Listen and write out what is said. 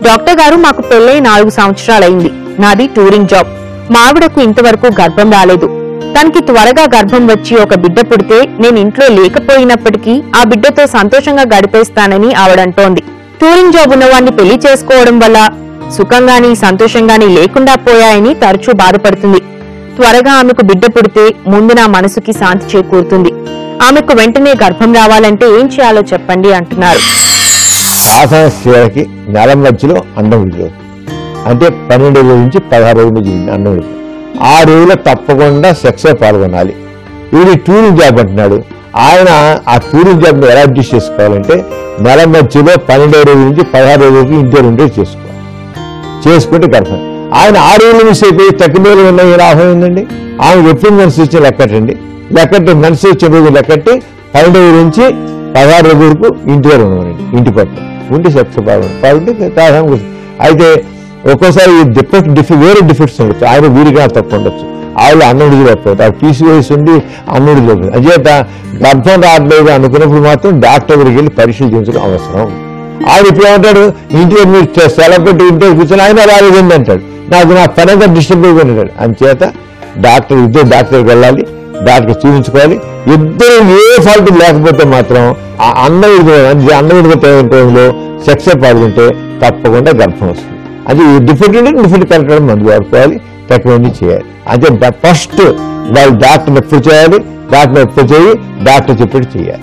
Doctor గారు, మాకు పెళ్ళై 4 సంవత్సరాలైంది. నాది టూరింగ్ జాబ్. మా ఆవిడకు ఇంతవరకు గర్భం రాలేదు. తనకి త్వరగా గర్భం వచ్చి ఒక బిడ్డ పుడితే నేను ఇంట్లో లేకపోయినప్పటికీ ఆ బిడ్డతో సంతోషంగా గడిపేస్తానని ఆవిడంటోంది. టూరింగ్ జాబ్ ఉన్నవాడిని పెళ్లి చేసుకోవడం వల్ల సుఖంగాని సంతోషంగాని లేకుండా పోయాయని తరచూ బాధపడుతుంది. త్వరగా ఆమెకు బిడ్డ పుడితే ముందు నా మనసుకి శాంతి చేకూరుతుంది. ఆమెకు వెంటనే గర్భం రావాలంటే ఏం చేయాలో చెప్పండి అంటున్నారు. సాధన స్త్రీలకి నెల మధ్యలో అన్నం విడుదల అంటే 12 రోజుల నుంచి 16 రోజుల మధ్య అన్నం విడుదల. ఆ రోజులో తప్పకుండా సెక్స్ పాల్గొనాలి. వీడి టూరింగ్ జాబ్ అంటున్నాడు. ఆయన ఆ టూరింగ్ జాబ్ని ఎలా అడ్జస్ట్ చేసుకోవాలంటే నెల మధ్యలో 12 రోజుల నుంచి 16 రోజులకి ఇంటి ఉండే చేసుకుంటే గర్భం. ఆయన 6 రోజులు మిస్ అయిపోయి తగ్గిమేలు ఉన్న లాభం ఏందండి? ఆమె ఎప్పుడు మనసు వచ్చి లెక్కటండి, మనసు వచ్చిన రోజు లెక్కట్టి 12 రోజుల నుంచి 16 రోజుల వరకు ఇంటి దగ్గర ఉండమనండి. ఇంటి పట్ల ఉండి సెక్స్ పాల్గొంటే అయితే ఒక్కోసారి వేరే డిఫెక్ట్స్ ఉండొచ్చు. ఆయన వీరిగా తప్పు ఉండొచ్చు. ఆవిడ అన్నం విడిచిపోతుంది. ఆ PCOS ఉండి అన్నం విడిచిపోతుంది. అచేత గర్భం రావట్లేదు అనుకున్నప్పుడు మాత్రం డాక్టర్ దగ్గరికి వెళ్ళి పరీక్షలు చేయించడం అవసరం. ఆయన ఇప్పుడు ఏమంటాడు, ఇంటికి మీరు సెలవు పెట్టి ఇంట్లో కూర్చొని ఆయన రాలేదండి అంటాడు. నా పరంగా డిస్టర్బ్ అయిపోయినాడు. అందుచేత ఇద్దరు డాక్టర్కి వెళ్ళాలి, డాక్టర్ చూపించుకోవాలి. ఇద్దరు ఏ ఫాల్ట్ లేకపోతే మాత్రం ఆ అన్నం విడిచిపోయే టైంలో సెక్స్ పాల్గొంటే తప్పకుండా గర్భం వస్తుంది. అది డిఫరెంట్ కరెక్ట్ మందు వాడుకోవాలి, రికమెండ్ చేయాలి. అంటే ఫస్ట్ వాళ్ళు డాక్టర్ ఎప్పుడు చేయాలి, డాక్టర్ చెప్పేట్టు చేయాలి.